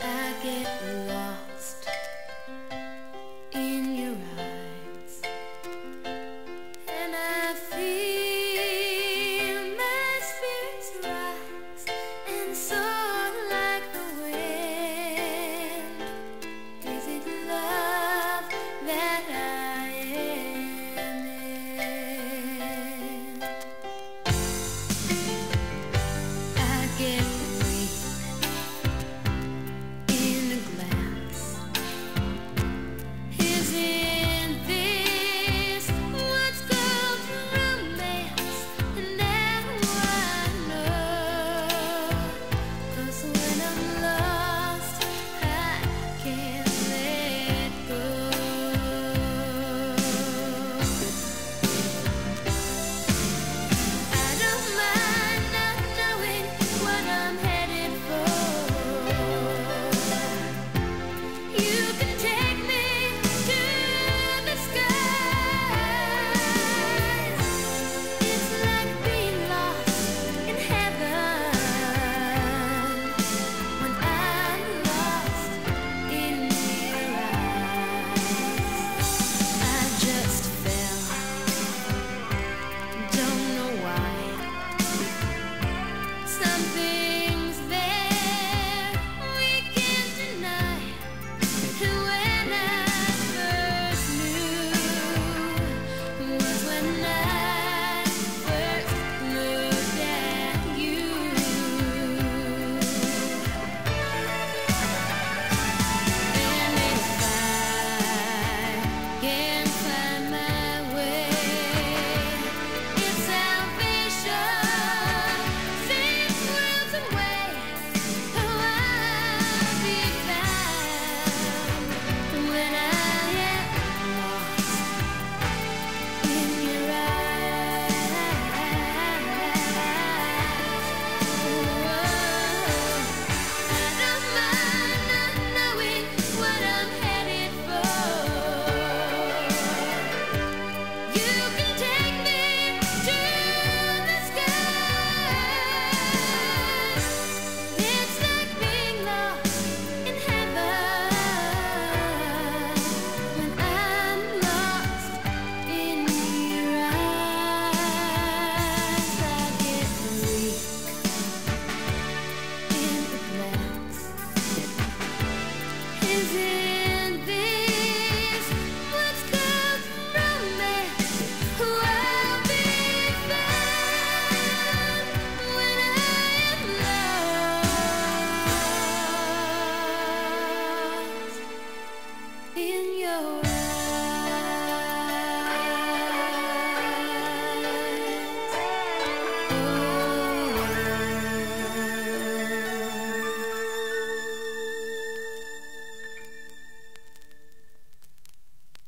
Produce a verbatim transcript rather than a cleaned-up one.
I get lost in your eyes, and I feel my spirits rise and soar like the wind. Is it love that I am in? I get weak in a glance. Isn't this what's called romance? And now I know, 'cause when I'm lost, I can't let go. I don't mind not knowing what I'm headed for. You can take me to the skies. It's like being lost in heaven when I'm lost in your eyes. I just fell, don't know why. Something's there we can't deny. And when I first knew was when I first looked at you. And if I can find my way, if salvation seems worlds away, oh, I'll be found when I am lost in your eyes. I don't mind not knowing what I'm headed for. You can take me to the skies. It's like being lost in heaven when I'm lost in your eyes. I get weak in the glance. Is it